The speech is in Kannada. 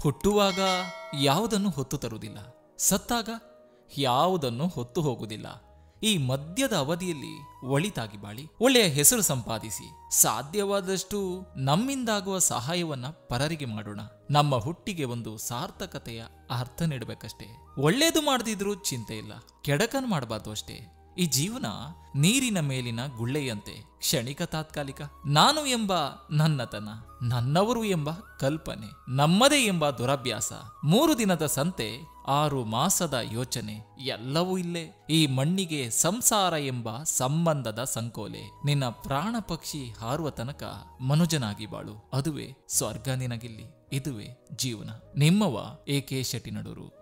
ಹುಟ್ಟುವಾಗ ಯಾವುದನ್ನು ಹೊತ್ತು ತರುವುದಿಲ್ಲ, ಸತ್ತಾಗ ಯಾವುದನ್ನು ಹೊತ್ತು ಹೋಗುವುದಿಲ್ಲ. ಈ ಮಧ್ಯದ ಅವಧಿಯಲ್ಲಿ ಒಳಿತಾಗಿ ಬಾಳಿ ಒಳ್ಳೆಯ ಹೆಸರು ಸಂಪಾದಿಸಿ ಸಾಧ್ಯವಾದಷ್ಟು ನಮ್ಮಿಂದಾಗುವ ಸಹಾಯವನ್ನ ಪರರಿಗೆ ಮಾಡೋಣ. ನಮ್ಮ ಹುಟ್ಟಿಗೆ ಒಂದು ಸಾರ್ಥಕತೆಯ ಅರ್ಥ ನೀಡಬೇಕಷ್ಟೇ. ಒಳ್ಳೇದು ಮಾಡದಿದ್ರೂ ಚಿಂತೆ ಇಲ್ಲ, ಕೆಡಕನ್ನು ಮಾಡಬಾರ್ದು ಅಷ್ಟೇ. ಈ ಜೀವನ ನೀರಿನ ಮೇಲಿನ ಗುಳ್ಳೆಯಂತೆ, ಕ್ಷಣಿಕ ತಾತ್ಕಾಲಿಕ. ನಾನು ಎಂಬ ನನ್ನತನ, ನನ್ನವರು ಎಂಬ ಕಲ್ಪನೆ, ನಮ್ಮದೇ ಎಂಬ ದುರಭ್ಯಾಸ, 3 ದಿನದ ಸಂತೆ, 6 ಮಾಸದ ಯೋಚನೆ ಎಲ್ಲವೂ ಇಲ್ಲೇ. ಈ ಮಣ್ಣಿಗೆ ಸಂಸಾರ ಎಂಬ ಸಂಬಂಧದ ಸಂಕೋಲೆ. ನಿನ್ನ ಪ್ರಾಣ ಪಕ್ಷಿ ಹಾರುವ ತನಕ ಮನುಜನಾಗಿ ಬಾಳು, ಅದುವೇ ಸ್ವರ್ಗ ನಿನಗಿಲ್ಲಿ. ಇದುವೇ ಜೀವನ. ನಿಮ್ಮವ AK ಶೆಟ್ಟಿನಡೂರು.